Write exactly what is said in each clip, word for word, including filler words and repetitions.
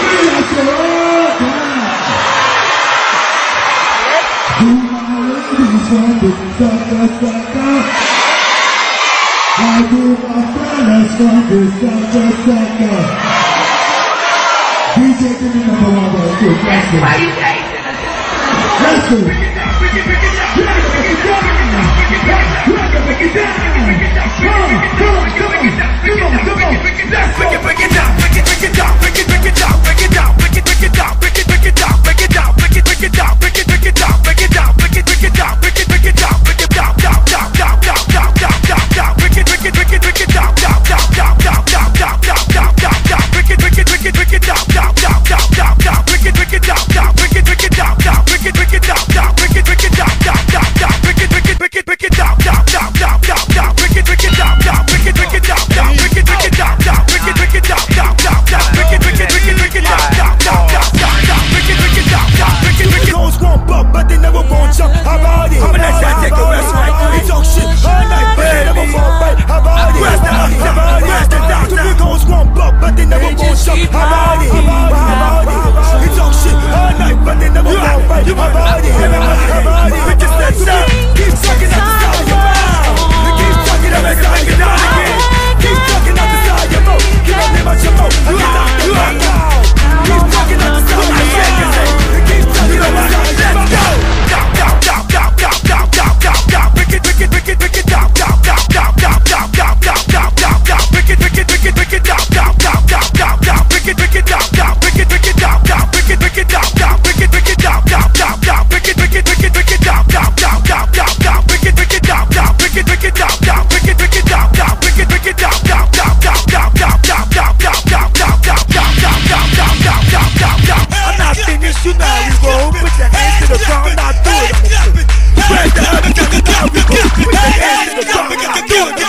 I do my finest from this sucker sucker. D J, give me number one, bro. Good, let's go. Let's go. Break it down, break it, break it down, break it down, break it down, break it down, break it down. Come on, come on, come on, come on, come on. Let's break it, break it down, break it, break it down, break it, break it down, break it down, break it, break it down, break it, break it down, break it down, break it, break it down, break it, break it down, break it down, break it, break it down, break it, break it down, break it down, down, down, down, down, down, down, down, down, break it, break it, break it, break it down, down, down, down, down, down, down, down, down, down, down, break it, break it, break it, break it down, down, down, down, down, down, break it, break it down, down, break it, break it down, down, break it, break it down, down, break it, break it down, down, down, down, break it, break it, break it, break it down, down, down, down, down, down, break it, break it down, down, break it, break it down, down, break it, break it down, down, break it, break it down, down, down, down, break it, break it, break it, break it down, down, down, down, down, down, break it, break it down, down, break it, break it. Girls won't bump, but they never won't jump. How about it? I'm an ass take a rest right. He talk shit all night, but they never won't fight. How about it? How about it? How about it? The girls won't bump, but they never won't jump. How about it? How about it? He talk shit all night, but they never won't fight. How about it? How about it? We just let up. Keep sucking out the side of your mouth. Keep sucking out the side of your mouth. Keep sucking out the side of your mouth. Keep on them out your mouth. Keep knocking them out. Keep sucking out the side of your mouth. Keep sucking out the side of your mouth. Down, down, down, down, down, down, down, down, down. Break it, break it, break it, break it down, down, down, down, down, down, down, down, down, down, down. Break it, break it, break it, break it down, down, down, down, down, down. Break it, break it down, down. Break it, break it down, down. Break it, break it down, down. Break it, break it down, down, down, down. Break it, break it, break it, break it down, down, down, down, down, down. Break it, break it down, down. Break it, break it down, down. Break it, break it down, down. Break it, break it down, down, down, down, down, down, down, down, down, down, down, down, down, down, down, down, down, down, down, down. I'm not finished, you know we go. Put your hands to the ground, not do it. Spread the other to the ground, we go. Put your hands to the ground, not do it.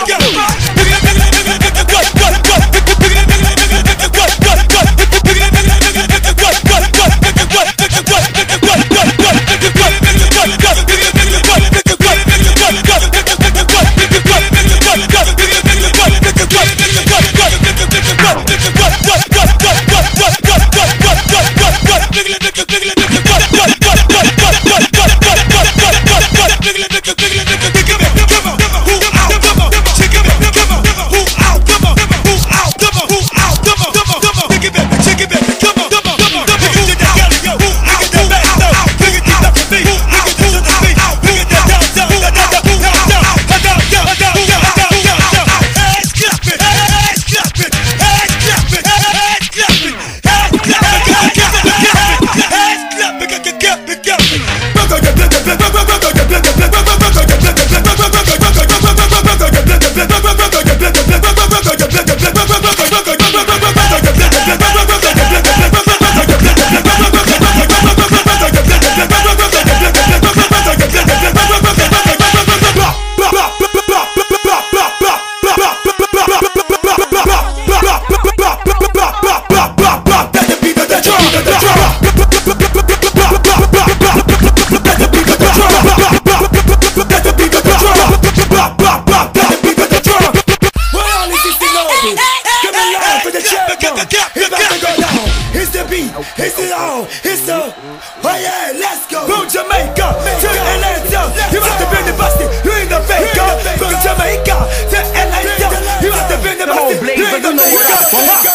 It's the all, it's the, oh yeah, let's go. From Jamaica to Atlanta, you have to bring the busty, you ain't the faker. From Jamaica to Atlanta, you have to bring the busty, you ain't the faker.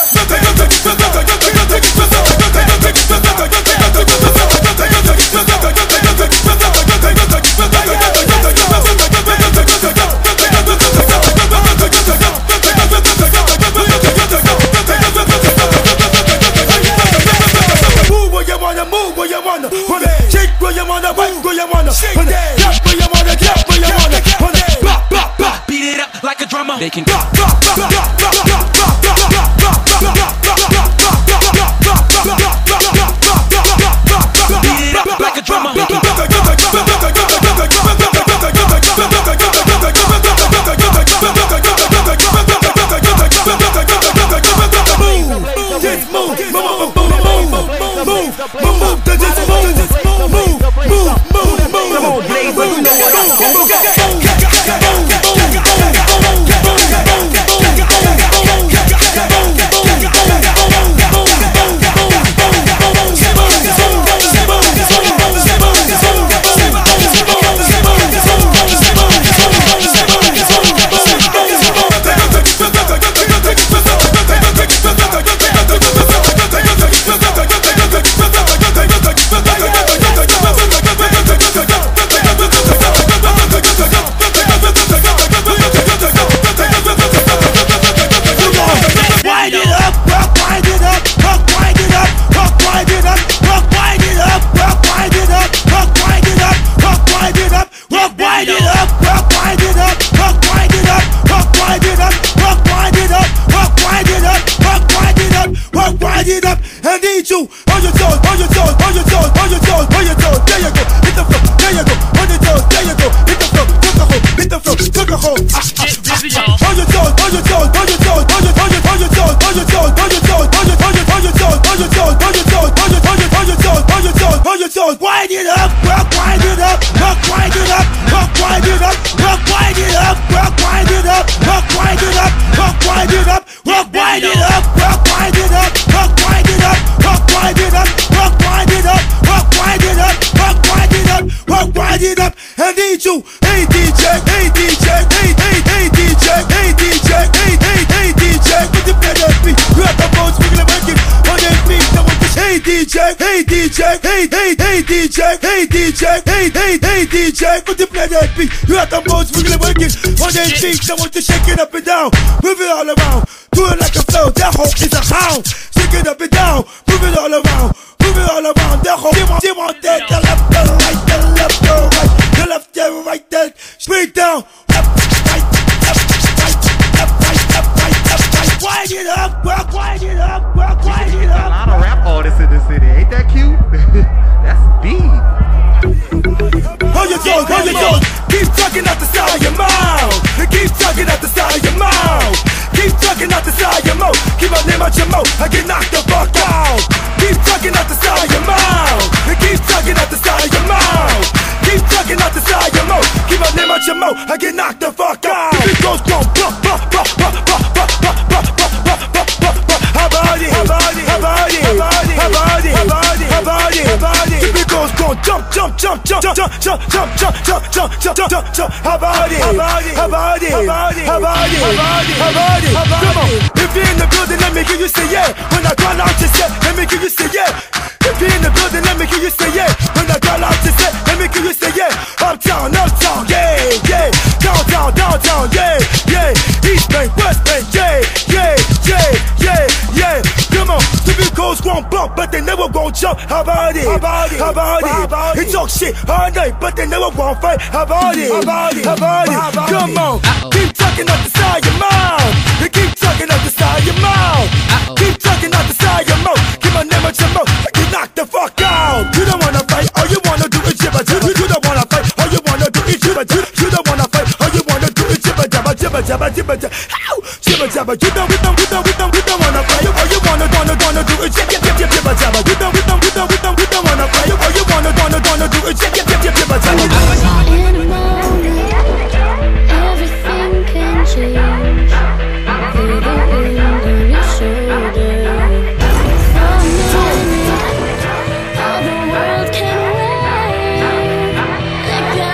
They can rock, rock, rock, rock, rock, rock, rock, rock, rock, rock, rock, I need you on your toes, on your toes, on your toes, on your toes, on your toes. There you go, hit the floor, there you go, on your toes, there you go, hit the floor, took a hold, hit the floor, took a hold. Get busy, y'all. On your toes, on your toes, on your toes, on your on your on your toes, on your toes, on your toes, on your on your on your toes, on your toes, on your toes, on your on your on your toes, on your toes, on your toes. Wind it up, rock, wind it up, rock, wind it up, rock, wind it up, rock, wind it up, rock, wind it up, rock, wind it up, rock, wind it up, rock, wind it up, rock, wind it up, rock, wind it up, rock, wind it up, rock, wind it up, rock, wind it up, rock, wind it up, rock, wind it up. I need you, hey D J, hey D J, hey hey hey D J, hey D J, hey hey hey D J. With the better beat, you have the most we're gonna work it on that beat. Now with this, hey D J, hey D J, hey hey hey D J, hey D J, hey hey hey D J. With the better beat, you have the most we're gonna work it on that beat. Now with the shake it up and down, move it all around, do it like a flow. That hoe is a hound, shake it up and down, move it all around, move it all around. That hoe, they want, they want that, the left, the right, the left, the right, the left, the right, the straight down, left, right, left, right, left, right, left, right, left, right. Wind it up, work, wind it up, work, wind it up. A lot of rap artists in the city, ain't that cute? That's big. Hold your toes, hold your toes. Keep talking out the side of your mouth. Keep talking out the side of your mouth. Keep talking out the side of your mouth. Keep my name out your mouth. I get knocked the fuck out. Keep talking out the side of your mouth. Keep talking out the side of your mouth. Keep talking out the side of your mouth. Keep my name out your mouth. I get knocked the fuck out. If it goes wrong, blah blah blah blah blah blah blah blah blah blah blah blah. How about it? How about it? How about it? How about it? How about it? How about it? How about it? How about it? If it goes wrong, jump jump jump jump jump jump jump jump jump jump jump jump jump jump. How about it? How about it? How about it? How about it? How about it? How about it? How about it? Come on. If you're in the building, let me hear you say yeah. When I call out to say, let me hear you say yeah. If you're in the building, let me hear you say yeah. When I call out to say, let me hear you say yeah. Uptown, uptown, yeah, yeah. Downtown, downtown, yeah, yeah. East Bank, West Bank, yeah, yeah, yeah, yeah, yeah. Come on, stupid codes won't bump, but they never won't jump. How about it? How about it? How about it? How about it? They talk shit all night, but they never won't fight. How about it? How about it? How about it? Come on, keep talking out the side of your mouth. You keep talking out the side of your mouth. Keep talking out the side of your mouth. Keep my name out your mouth. You knock the fuck out. You don't wanna fight, all you wanna do is jibber jibber. You don't wanna fight, all you wanna do is jibber jibber. You don't wanna fight, all you wanna do is jibber jabber jibber jabber jibber jabber. Ow, jibber jabber. You don't, you don't, you don't, you don't, you don't wanna fight. All you wanna, wanna, wanna do is jibber jibber jibber jabber. You don't, you don't, you don't, you don't, you don't wanna fight. All you wanna, wanna, wanna do is jibber jibber jibber jabber. In a moment, everything can change. Feel the wind on your shoulder. For a minute, all the world can wait. Let go.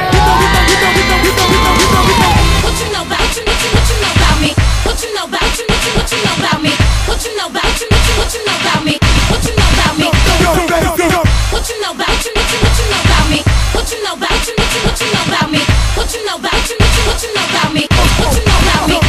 What you know about, what you, what you, what you know about me? What you know about, what you, what you, what you know about me? What you know about, what you, what you, what you know about me? What you know about me? What you know about, what you, what you, what you know about me? What you know about, what you, what you, what you know about me? What you know about, what you, what you, what you know about me? What you know about me?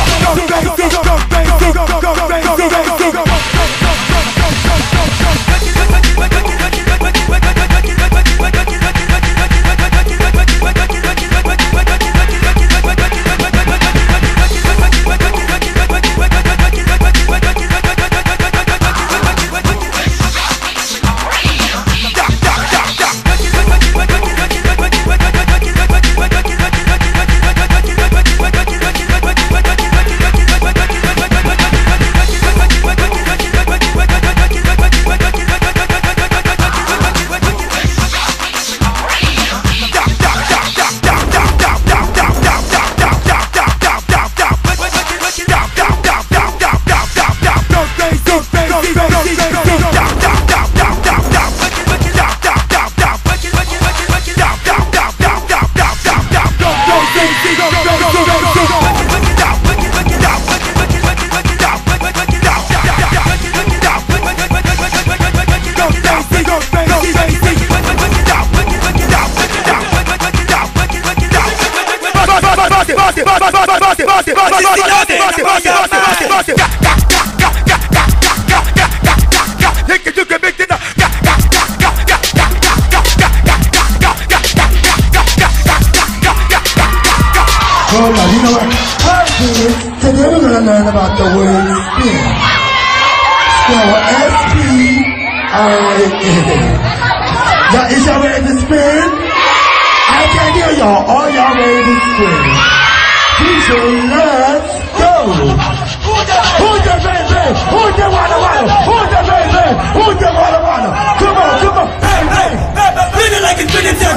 Well, now, you know what? Alright, kids, today we're going to learn about the word spin. Spell S P Now, is y'all ready to spin? I can't hear y'all. Are y'all ready to spin? D J, let's go. Who's the baby? Who's the walla walla? Who's the baby? Who's the walla walla? Come on, come on. Hey, hey. Spin it like it's spinning time.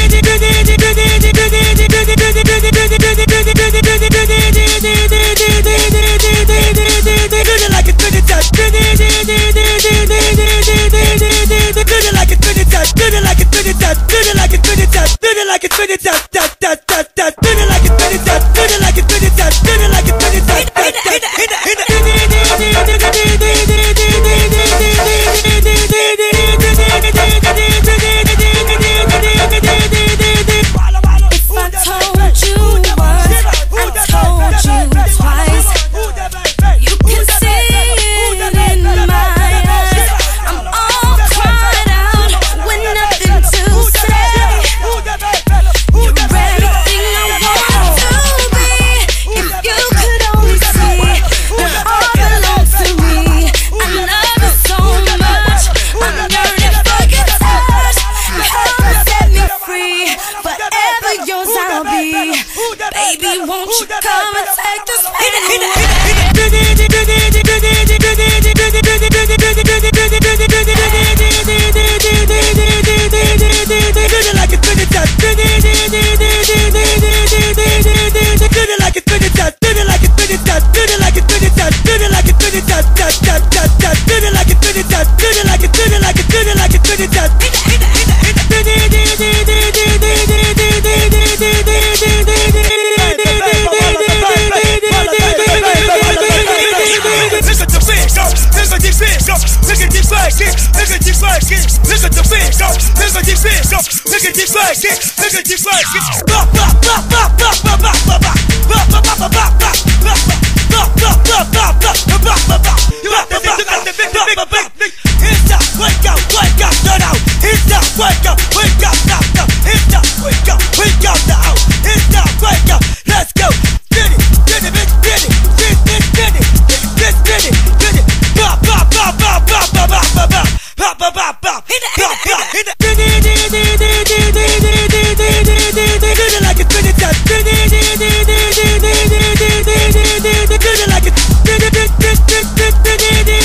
Baby, won't you come and take this pain like it.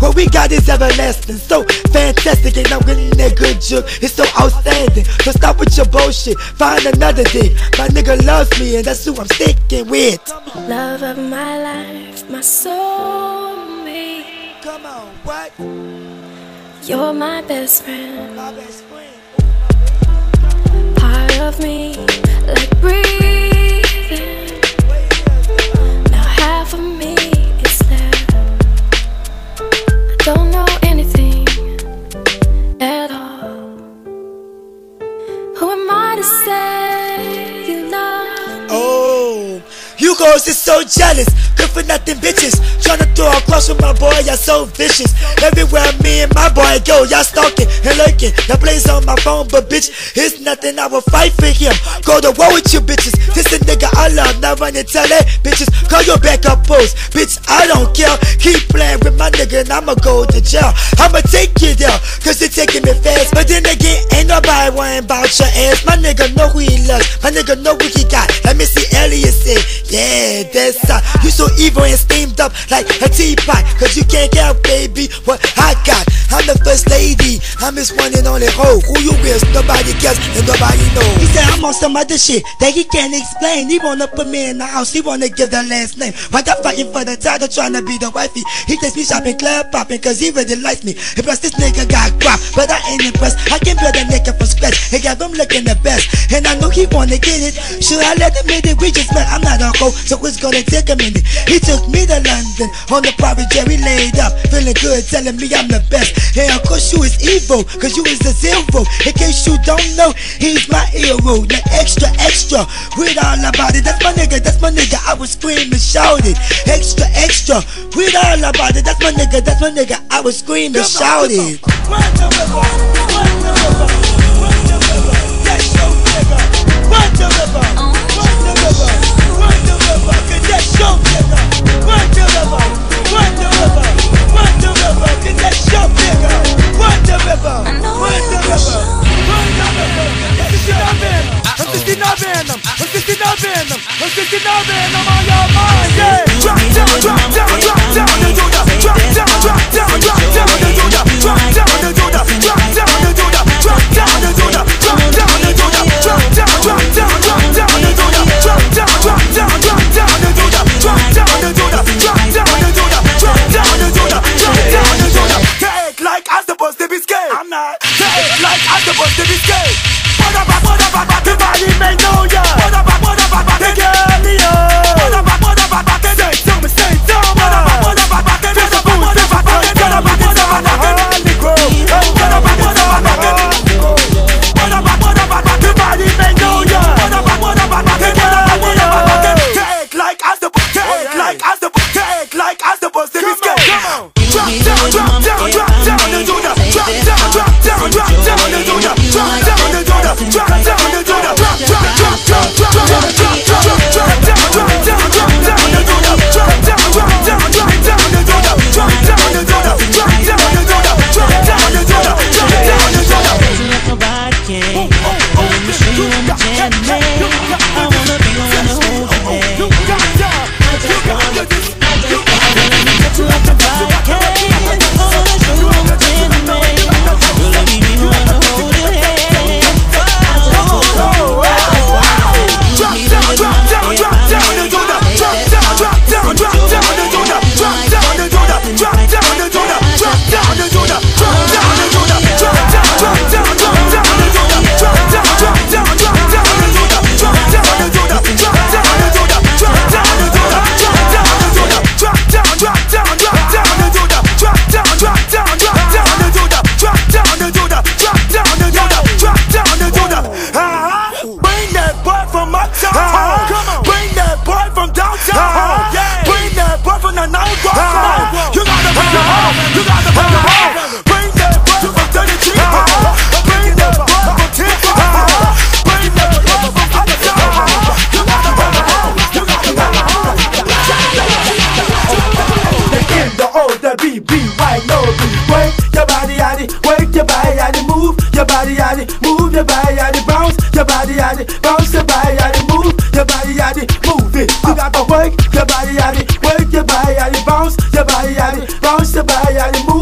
What we got is everlasting, so fantastic, and I'm getting that good juke. It's so outstanding. So stop with your bullshit, find another dick. My nigga loves me, and that's who I'm sticking with. Love of my life, my soulmate. Come on, what? You're my best friend. My best friend. Part of me, like breathing. Now half of me is there. I don't know anything at all. Who am I to say you love? Oh, you girls is so jealous, good for nothing bitches. Tryna throw a cross with my boy, y'all so vicious. Everywhere me and my boy go, y'all stalking and lurking. Y'all plays on my phone, but bitch, it's nothing, I will fight for him. Go to war with you bitches, this a nigga I love. Now run and tell that bitches, call your backup post. Bitch, I don't care, keep playing with my nigga and I'ma go to jail. I'ma take you there, cause you're taking me fast. But then again, ain't nobody worrying about your ass. My nigga know who he loves, my nigga know what he got. Let me see Elliot say, yeah, that's how. You so evil and steamed up like a teapot, cause you can't get out, baby, what I got. I'm the first lady, I'm his one and only hoe. Who you with, nobody cares and nobody knows. He said I'm on some other shit that he can't explain. He wanna put me in the house, he wanna give the last name. While I'm fighting for the title, trying to be the wifey. He takes me shopping, club popping, cause he really likes me. And plus this nigga got guap, but I ain't impressed. I can build a nigga from scratch and got him looking the best. And I know he wanna get it, should I let him in it? We just met, I'm not a hoe, so it's gonna take a minute. He took me to London on the private jet, we laid up, feeling good, telling me I'm the best. And of course you is evil, cause you is the zero. In case you don't know, he's my hero. The extra, extra, read all about it. That's my nigga, that's my nigga, I was screaming, shouting. Extra, extra, read all about it. That's my nigga, that's my nigga, I was screaming, shouting. Run the river, run the river, run the river, that's your nigga. Run the river, run the river, run the river, cause that's your nigga. Run the river, run the river, run the river, cause that's your nigga. Run the river, run the river, run the river, cause that's your nigga. I'm sixty-nine Venom, I'm sixty-nine Venom, I'm sixty-nine Venom on your mind, yeah. Drop down, drop down, drop down, and do that. Drop down, drop down, drop down, and do that. Drop down, and do that. Drop down, and do that. Drop down, and do that. Drop down, and do that. Drop down, drop down, drop down, and do that. Drop down, drop down, drop down, and do that. Drop down, and do that. Drop down, and do that. Drop down, and do that. Drop down, and do that. Take like I'm supposed to be scared. I'm not. Take like I'm supposed to be scared. What about, what about, the body may know ya. What about, what about, the girl, yo. What about, what about, the say something, say something. What about, what about, the there's a boost, what about, what about, what about, the Holy Ghost. What about, what about, the what about, what about, the body may know ya. What about, what about, the girl, yo. Take like I'm supposed, take like I'm supposed, take like I'm supposed to be scared. Drop down, drop down, drop down, and do that. Drop down, drop down, drop down, and do that. Drop down, and do that. Drop down, and do that. Drop, drop, drop, drop, drop, drop, drop, drop, drop down, drop down, drop down, and do that. Drop down, drop down, drop down, and do that. Drop down, and do that. Drop down, and do that. Drop down, and do that. Drop down, and do that. Let my body can. Let me show you what I'm chanting. I wanna be on the whole day. I just wanna, I just wanna get you up the body can. I wanna show you what I'm chanting. Let me be on the whole day. I just wanna, drop down, drop down, drop down, and do that. Drop down, drop down, drop down, and do that. Drop down, and do that. Drop down, and do that. Drop down, and do that. Drop down, and do that. Drop down, drop down, drop down, and do that. Drop down, drop down, drop down, and do that. Drop down, and do that. Drop down, and do that. Drop down, and do that. Drop down, and do that. Drop down, drop down, drop down, and do that. Drop down, drop down, drop down, and do that. Drop down, and do that. Drop down, and do that. Drop down, and do that. Bring that boy from uptown. Come on. Bring that boy from downtown. Bring that boy from the night. You gotta bring it home. You gotta bring it home. Bring that boy from thirty-three. Bring that boy from ten. Bring that boy from uptown. You gotta bring it home. You gotta bring it home. The N, the O, the B, B, Y, no B. Work your body, yaddy. Work your body, yaddy. Move your body, yaddy. Move your body, yaddy. Bounce your body, yaddy. Bounce your body, yaddy. Move your body, yaddy. Move it. You got to work your body, yaddy. Work your body, yaddy. Bounce your body, yaddy. Bounce your body, yaddy. Move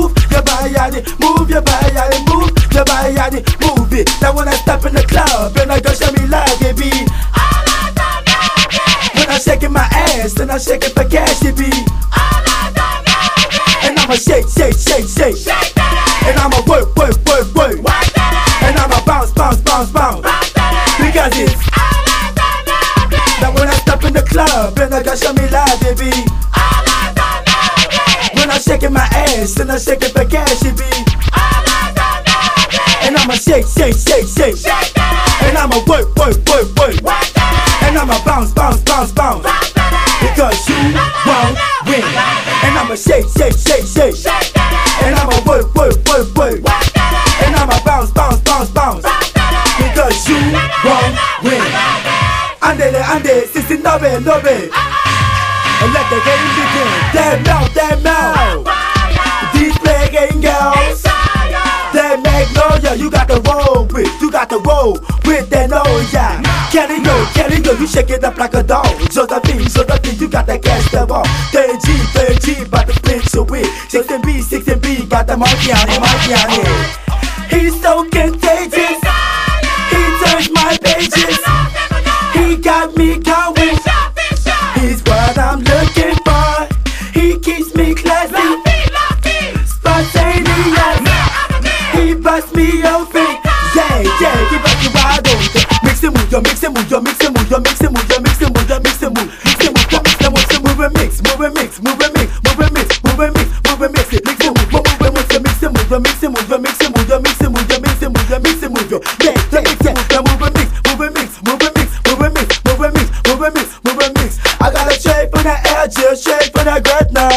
body, I need move it. Now when I step in the club, and I go show me love, it be all eyes on me. When I'm shaking my ass, and I'm shaking for cash, it be all eyes on me. And I'ma shake, shake, shake, shake, shake that ass. And I'ma work, work, work, work, work that ass. And I'ma bounce, bounce, bounce, bounce, bounce that ass. Because it's all eyes on me. Now when I step in the club, and I go show me love, it be all eyes on me. When I'm shaking my ass, and I'm shaking for cash, it be all eyes on me. And I'ma shake, shake, shake, shake, shake that ass. And I'ma work, work, work, work, work that ass. And I'ma bounce, bounce, bounce, bounce, bounce that ass. Because you won't win. And I'ma shake, shake, shake, shake, shake that ass. And I'ma work, work, work, work, work that ass. And I'ma bounce, bounce, bounce, bounce, bounce that ass. Because you won't win. Andele, ande, sixty nove, nove. And let the game begin. Damn now, damn now. These play game girls. That Magnolia, you got to roll with, you got to roll with that Noya. Can it go, can it go, you shake it up like a dog. Josephine, Josephine, you got to catch the ball. thirty G, thirty G, about to pinch away. sixteen B, sixteen B, got the monkey on it, monkey on it. He's so contagious, he turns my pages. He got me going, he's what I'm looking for. He keeps me classy, spontaneous. He bust me open, yeah, yeah, he bust me wide open. Mix it, move, yo, mix it, move, yo, mix it, move, yo, mix it, move, yo, mix it, move, yo, mix it, move, mix it, move, yo, mix it, move, move and mix, move and mix, move and mix, move and mix, move and mix, move and mix it, mix it, move, move and mix it, mix it, move, yo, mix it, move, yo, mix it, move, yo, mix it, move, yo, mix it, move, yo, mix it, move, yo, yeah, yeah, yeah, yeah, move and mix, move and mix, move and mix, move and mix, move and mix, move and mix, move and mix. I got a shape for that L G, shape for that Gretna.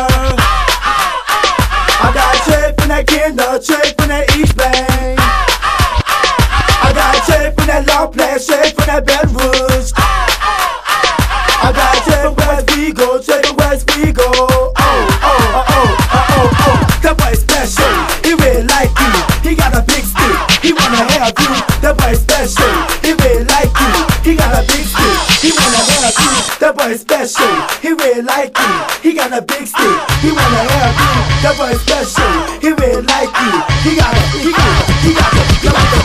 I got a shape for that Kinder, shape for that East Bank. I got a shape for that long play, shape for that Bel Rouge. I got a shape for West Vigo, shape for West Vigo. Oh, oh, oh, oh, oh, oh, oh. That boy is special, he really like you. He got a big stick, he wanna have you. That boy is special, he really like you. He got a big stick, he wanna have you. That boy is special, he really like you. He got a big stick, he wanna have you. That boy is special, he really like you. He got a, he got a, he got a, he got a.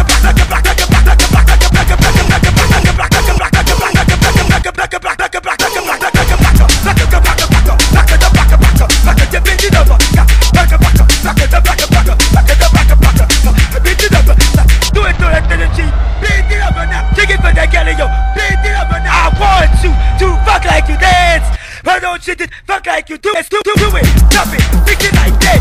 Fuck like you dance, why don't you just fuck like you do it, do, do, do it.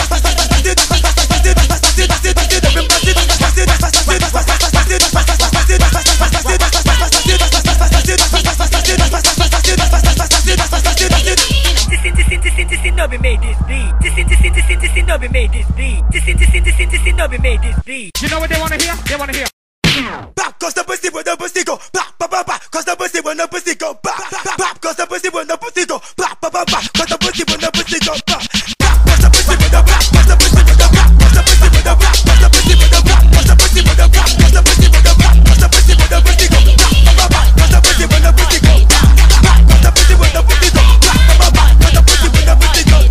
Nobby made this beat. This this this this this Nobby made this beat. This this this this this Nobby made this beat. You know what they wanna hear? They wanna hear. Pop, costa pussy with the pussy go. Pop, pop, pop, pop. Costa pussy with the pussy go. Pop, pop, pop. Costa pussy with the pussy go. Pop, pop, pop, pop. Costa pussy with the pussy go. Pop, pop. Costa pussy with the pop. Costa pussy with the pop. Costa pussy with the pop. Costa pussy with the pop. Costa pussy with the pop. Costa pussy with the pop. Costa pussy with the pussy go. Pop, pop, pop. Costa pussy with the pussy go. Pop, pop. Costa pussy with the pussy go. Pop, pop, pop. Costa pussy with the pussy go.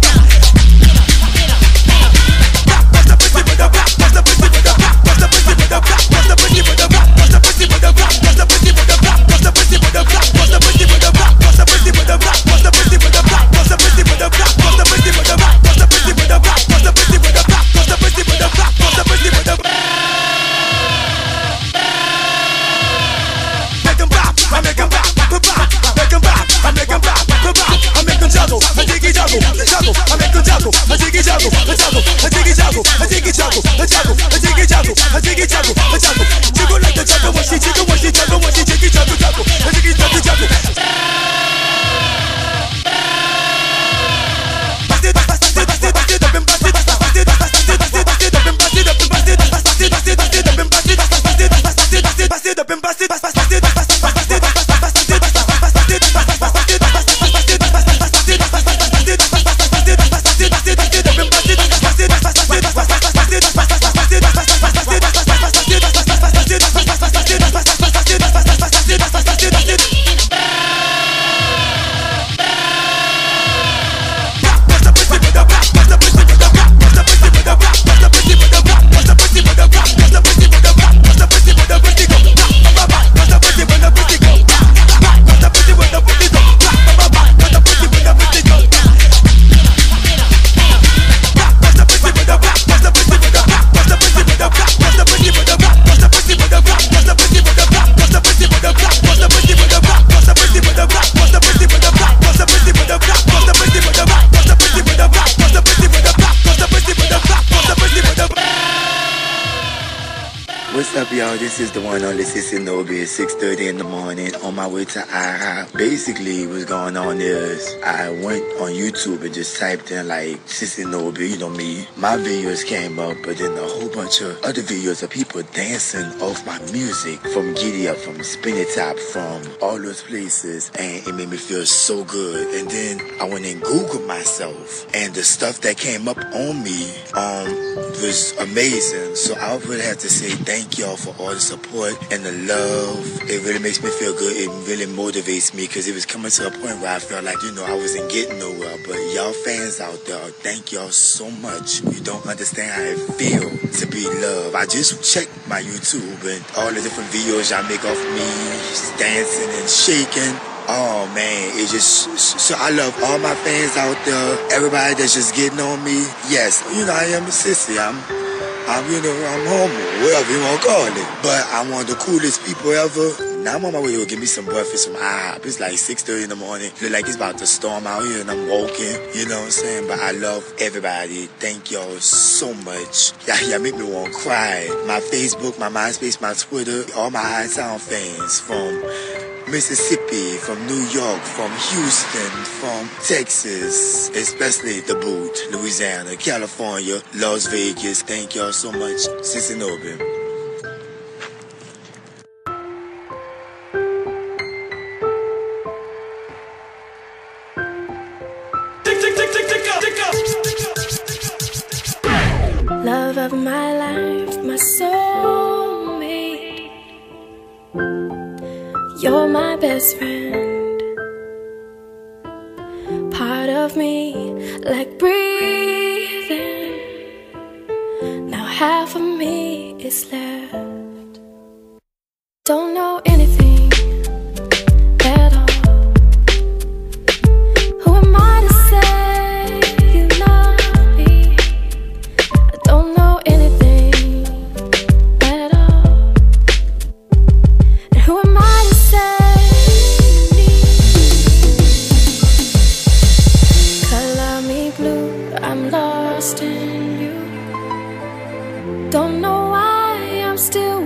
What's up, y'all? This is the one only Sissy Nobby. It's six thirty in the morning on my way to I HOP. Basically, what's going on is I went on YouTube and just typed in like Sissy Nobby, you know me. My videos came up, but then a whole bunch of other videos of people dancing off my music from Giddy Up, from Spin It Top, from all those places, and it made me feel so good. And then I went and Googled myself, and the stuff that came up on me um was amazing. So I would have to say thank y'all for all the support and the love. It really makes me feel good. It really motivates me because it was coming to a point where I felt like, you know, I wasn't getting nowhere. But y'all fans out there, thank y'all so much. You don't understand how it feels to be loved. I just checked my YouTube and all the different videos y'all make of me dancing and shaking. Oh man, it just, so I love all my fans out there, everybody that's just getting on me. Yes, you know, I am a sissy, I'm, I'm, you know, I'm homo, whatever you want to call it. But I'm one of the coolest people ever. Now I'm on my way to go get me some breakfast from I HOP. It's like six thirty in the morning, look like it's about to storm out here and I'm walking, you know what I'm saying? But I love everybody, thank y'all so much. Y'all, y'all make me want to cry. My Facebook, my MySpace, my Twitter, all my High Sound fans from Mississippi, from New York, from Houston, from Texas, especially the boot, Louisiana, California, Las Vegas. Thank y'all so much. Sissy Nobby. Love of my life, my soulmate. You're my best friend, part of me like breathing. Now half of me is left. Don't know anything at all. Who am I to say you love me? I don't know anything at all. And who am I to say you need me? Color me blue, I'm lost in you. Don't know why I'm still